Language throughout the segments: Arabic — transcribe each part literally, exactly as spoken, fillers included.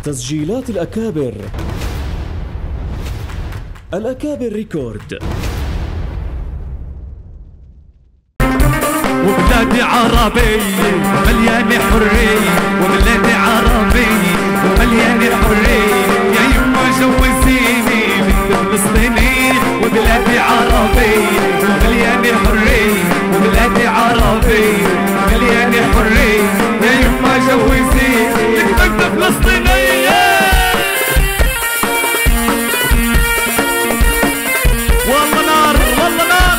تسجيلات الأكابر. الأكابر ريكورد. وبلادي عربية مليانة حرية، وبلادي عربية مليانة حرية، يا يما جوزيني بنت فلسطينية. وبلادي عربية مليانة حرية، وبلادي عربية مليانة حرية، يا يما جوزيني بنت فلسطينية. والله نار والله نار.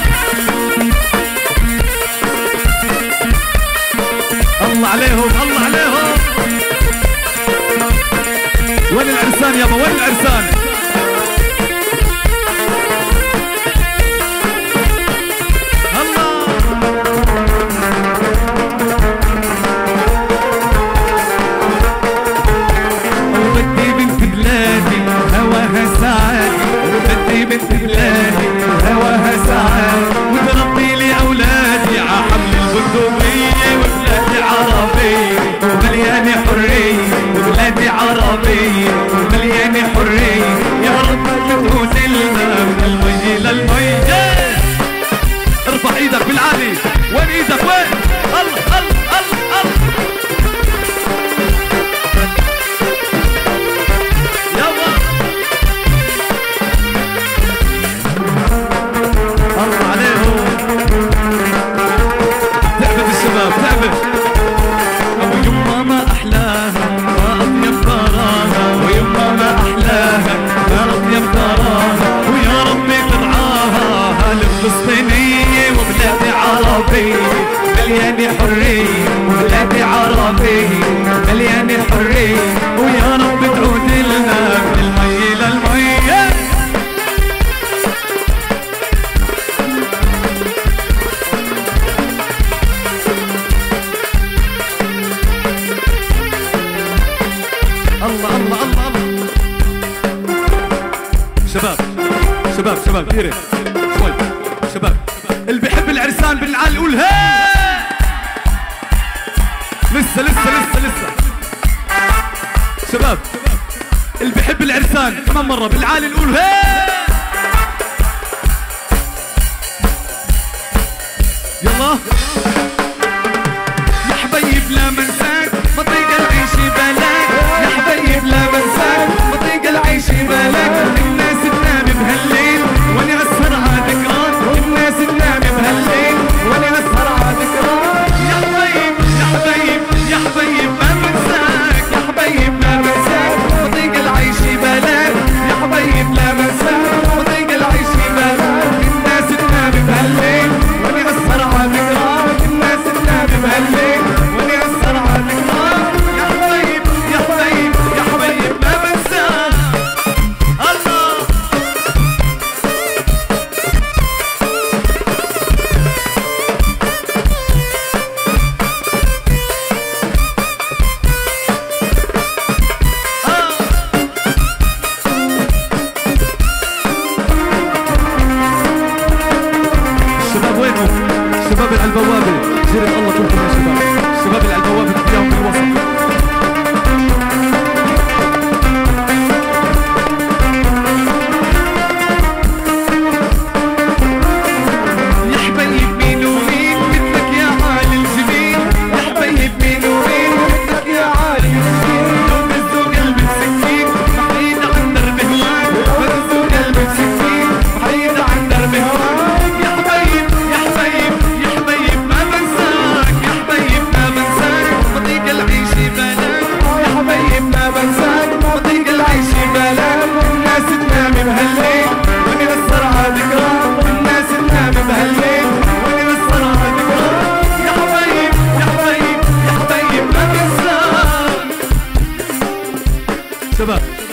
الله عليهم الله عليهم. وين العرسان يابا وين العرسان؟ الله. وبدي بنت بلادي هواها سعاد، وبدي بنت بلادي هواها سعاد، وتربي لي اولادي ع حمل البندقية. وبلادي عربية ومليانة حرية، وبلادي عربية ومليانة حرية، يا رب تكون لنا من المي للمي. ارفع ايدك بالعالي. وين ايدك وين؟ الله الله الله الله. يلا الله عليهم. تعبت الشباب تعبت. ابو يما ما احلاها ما اطيب ثراها، ويما ما احلاها ما اطيب ثراها، ويا ربي ترعاها هالفلسطينية. وبلادي عربية مليانة حرية، وبلادي عربية مليانة حرية، ويا رب تعود لنا من المي للمي. الله الله الله الله. شباب شباب شباب ديري شوي. شباب اللي بيحب العرسان بالعالي يقول هي. لسه لسه لسه لسه. شباب اللي بيحب العرسان كمان مرة بالعالي نقول هي. يلا يا حبيب لا منساك بطيق العيش بلاك، يا حبيب لا منساك بطيق العيش بلاك. الناس تنام بهالليل وانا اسهر على ذكراك، الناس تنام بهالليل وانا اسهر على ذكراك. يا حبيب يا حبيب يا حبيب ما منساك، يا حبيب ما منساك بطيق العيش بلاك، يا حبيب لا منساك بطيق العيش بلاك. الناس تنام بهالليل وانا اسهر على ذكراك، الناس تنام بهالليل وانا اسهر على ذكراك. يا حبيب يا حبيب يا حبيب ما بنساك. الله الشباب وينهم؟ الشباب اللي على البوابة جيرة الله كلكم يا شباب. الشباب اللي على البوابة تلاقيهم في الوسط. يا حبيب مين ومين مثلك يا عالي الجميل، يا حبيب مين ومين مثلك يا عالي الجميل. لو مزوا قلبي بسكين بعيد عن درب هواك، مزوا قلبي بسكين بعيد عن درب هواك. يا حبيب يا حبيب يا حبيب ما بنساك، يا حبيب ما بنساك بطيق العيش بلاك، يا حبيب ما بنساك بطيق العيش بلاك. الناس تنام بهالليل وانا اسهر على ذكراك، الناس تنام بهالليل وانا اسهر على ذكراك. يا حبيب يا حبيب يا حبيب ما بنساك. شباب